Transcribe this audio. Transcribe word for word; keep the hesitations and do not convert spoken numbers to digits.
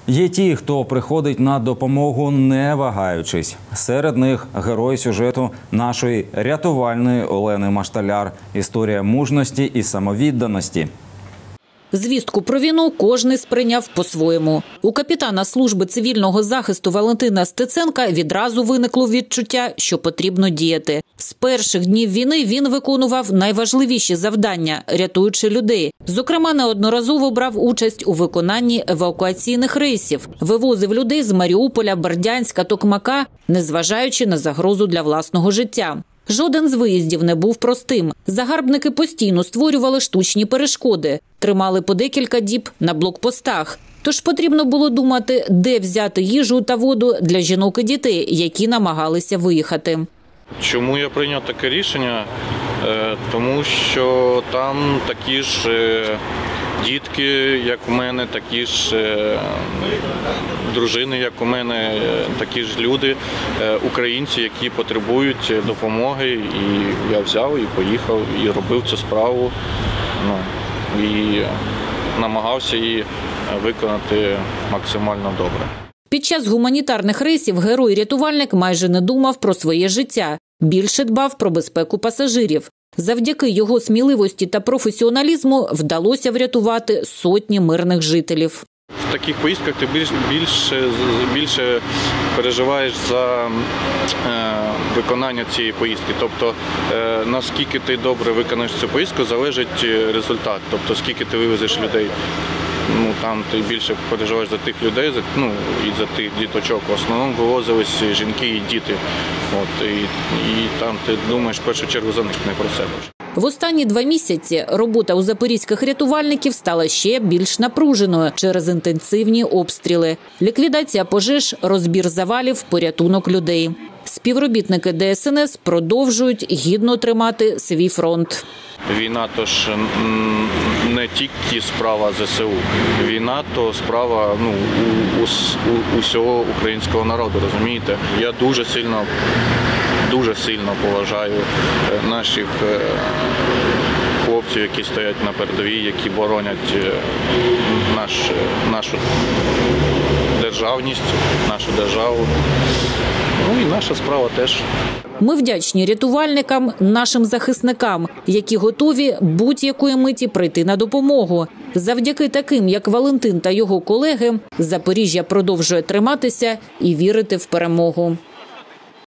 Є ті, хто приходить на допомогу не вагаючись. Серед них герой сюжету нашої рятувальної Олени Машталяр. Історія мужності і самовідданості. Звістку про війну кожний сприйняв по-своєму. У капітана служби цивільного захисту Валентина Стеценка відразу виникло відчуття, що потрібно діяти. З перших днів війни він виконував найважливіші завдання, рятуючи людей. Зокрема, неодноразово брав участь у виконанні евакуаційних рейсів. Вивозив людей з Маріуполя, Бердянська, Токмака, незважаючи на загрозу для власного життя. Жоден з виїздів не був простим. Загарбники постійно створювали штучні перешкоди, тримали по декілька діб на блокпостах. Тож потрібно було думати, де взяти їжу та воду для жінок і дітей, які намагалися виїхати. Чому я прийняв таке рішення? Тому що там такі ж дітки, як у мене, такі ж дружини, як у мене, такі ж люди, українці, які потребують допомоги. І я взяв і поїхав, і робив цю справу. Ну, і намагався її виконати максимально добре. Під час гуманітарних рейсів герой-рятувальник майже не думав про своє життя. Більше дбав про безпеку пасажирів. Завдяки його сміливості та професіоналізму вдалося врятувати сотні мирних жителів. В таких поїздках ти більше, більше, більше переживаєш за е, виконання цієї поїздки. Тобто, е, наскільки ти добре виконаєш цю поїздку, залежить результат. Тобто, скільки ти вивезеш людей. Ну, там ти більше переживаєш за тих людей, за, ну, і за тих діточок. В основному вивозились жінки і діти. От, і, і там ти думаєш в першу чергу за них, не про себе. В останні два місяці робота у запорізьких рятувальників стала ще більш напруженою через інтенсивні обстріли. Ліквідація пожеж, розбір завалів, порятунок людей. Співробітники Де Ес Ен Ес продовжують гідно тримати свій фронт. Війна – то ж не тільки справа Зе Се У. Війна – то справа ну, у, у, усього українського народу, розумієте? Я дуже сильно, дуже сильно поважаю наших хлопців, які стоять на передовій, які боронять наш, нашу державність, нашу державу. Ну і наша справа теж. Ми вдячні рятувальникам, нашим захисникам, які готові будь-якої миті прийти на допомогу. Завдяки таким, як Валентин та його колеги, Запоріжжя продовжує триматися і вірити в перемогу.